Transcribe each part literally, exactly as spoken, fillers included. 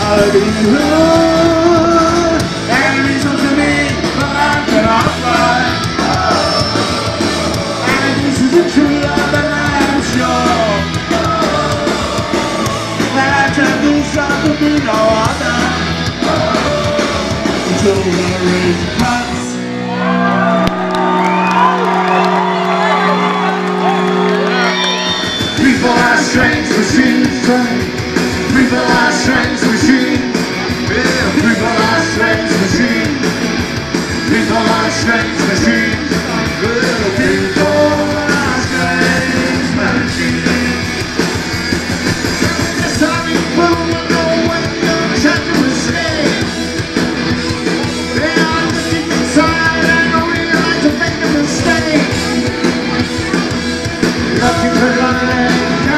gotta be good. And it means something to me, but I'm gonna fight. And this is a true love, and I'm sure that I can do something to no other until the rain cuts. People are strange machines, people are strange machines, yeah, people are strange machines, people are strange machines, little people are strange machines. Yes, I'm in blue, I know when you're trying to escape. Yeah, I'm deep inside, I know you like to make a mistake. Looking for life.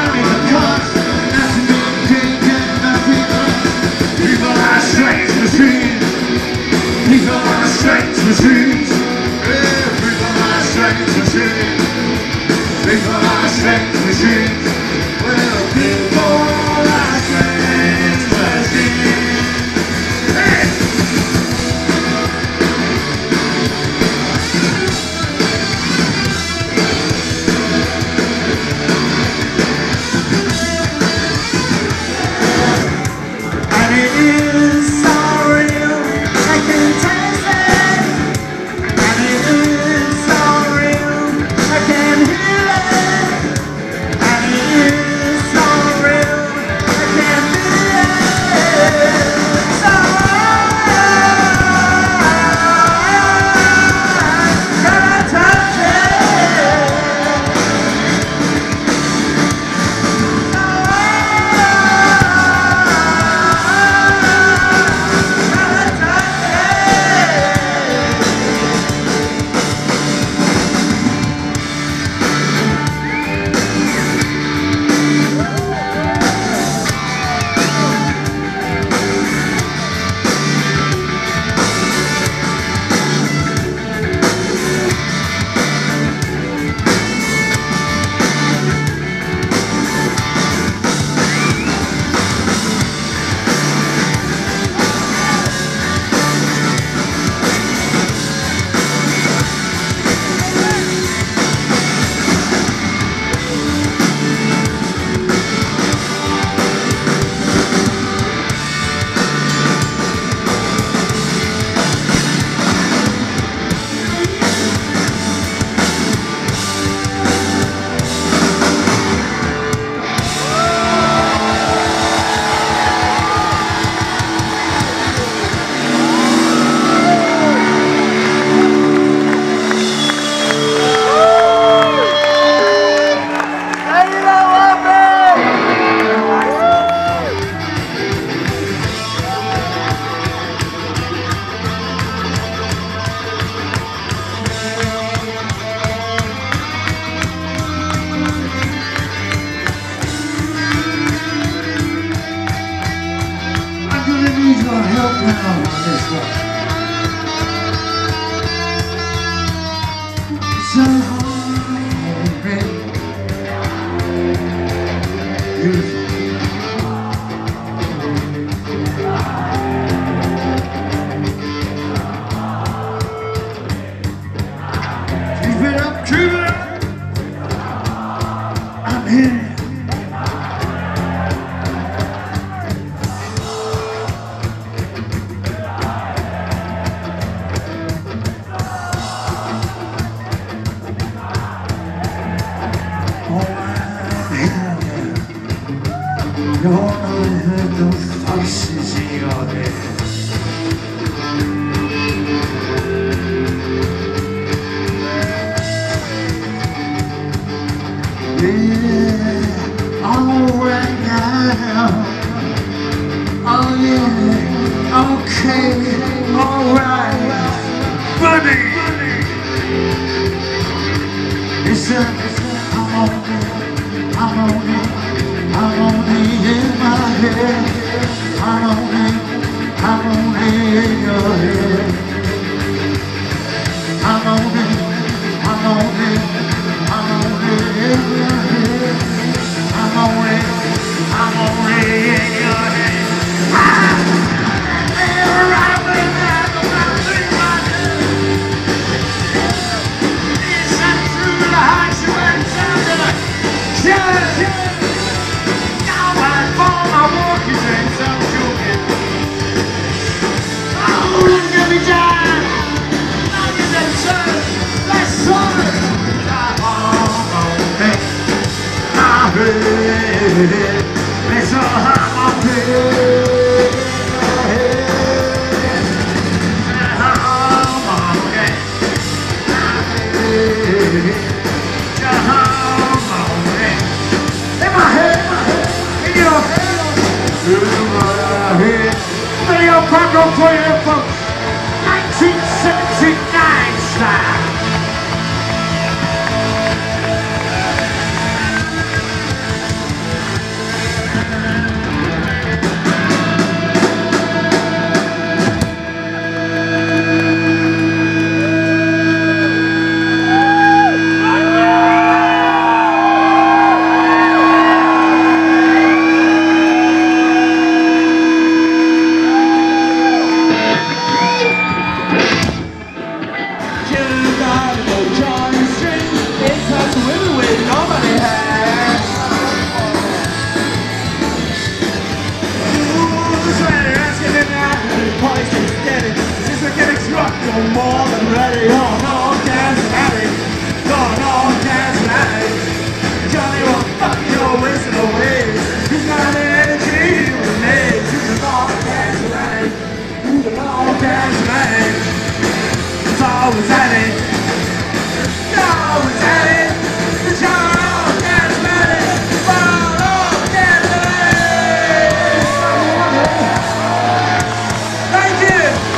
Strange machines, people are strange machines, yeah, people are strange machines, people are strange machines, well, people are strange machines, hey! And it is I'm only in your head. Ah! It's all how I feel. Video program for you from nineteen seventy-nine style. More than ready, oh no, Orgasm Addict, oh no, Orgasm Addict. Johnny will fuck your wasting away. He's got the energy with me. He's an Orgasm Addict, he's an Orgasm Addict. It's always at it, it's always at it. It's your Orgasm Addict, oh, Orgasm Addict. Thank you.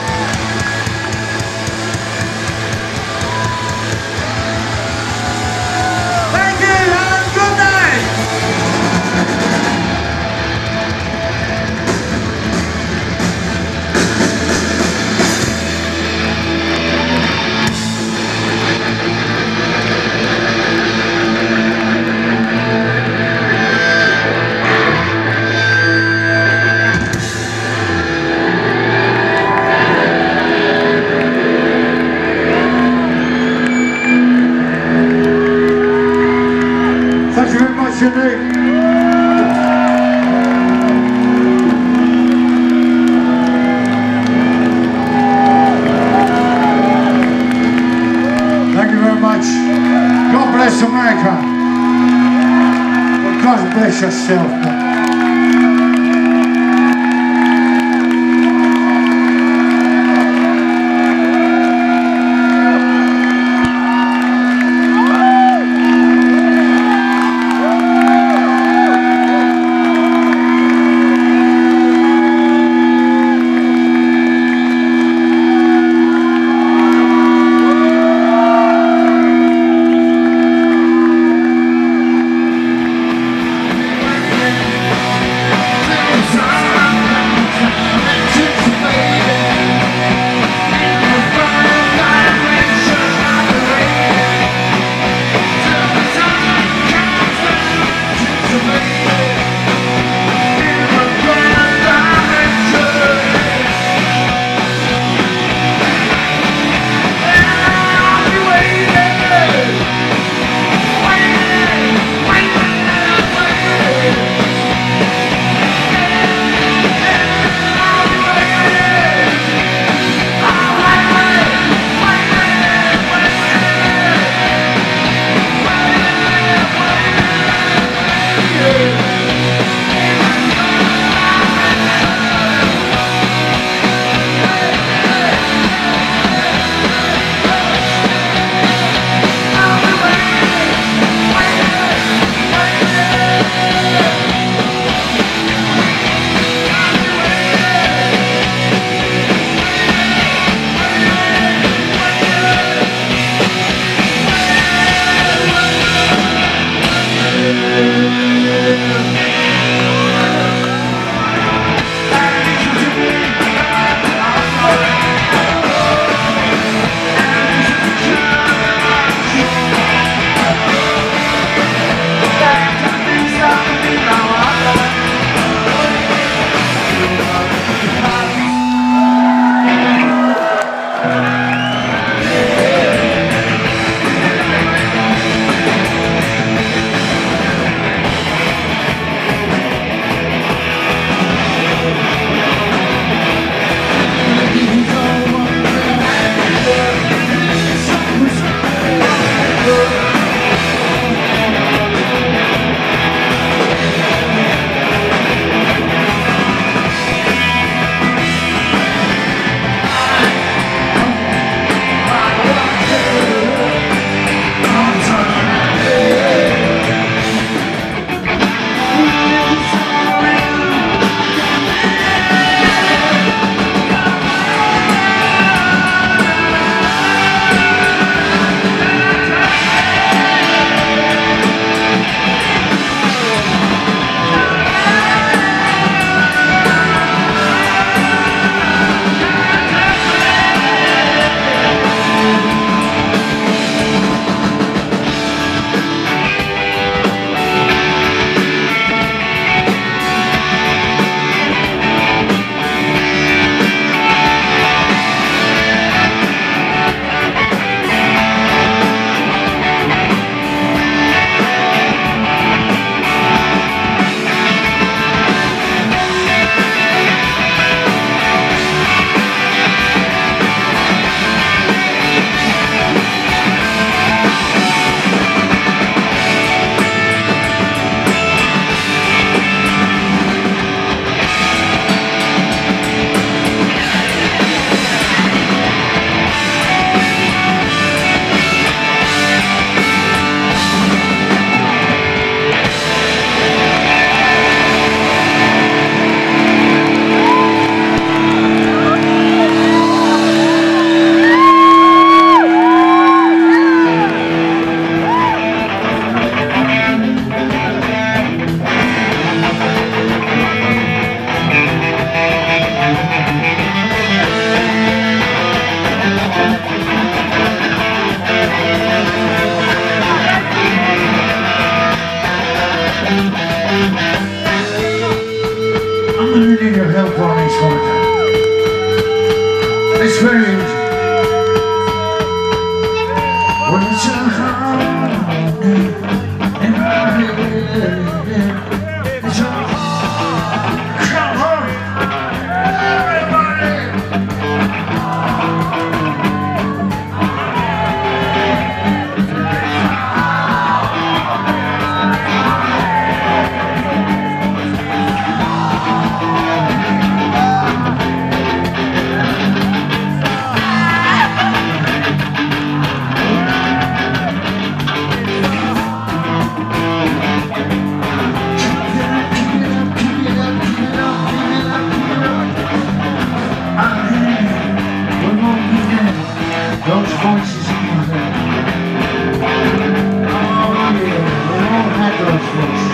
Thank you very much, Shelley. Thank you very much. God bless America. Well, God bless yourself. Man. your help on this one. It's very easy. When it's a heart in my head, it's a heart. Come on, everybody. Those voices in your head. Oh yeah, we all had those voices.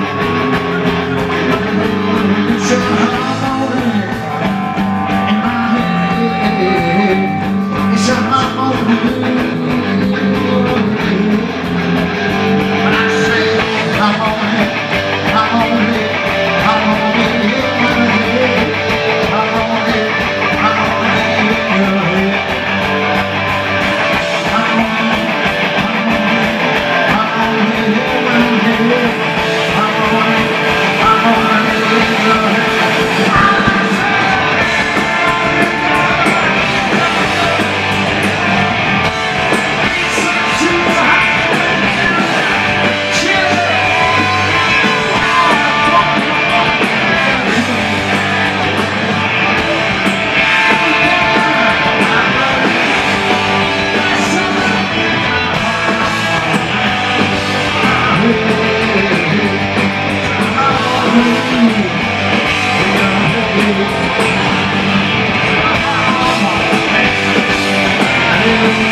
It's a harmony in my head. It's a harmony. When I say harmony, harmony, harmony in my head. Harmony, harmony in your head. Thank you.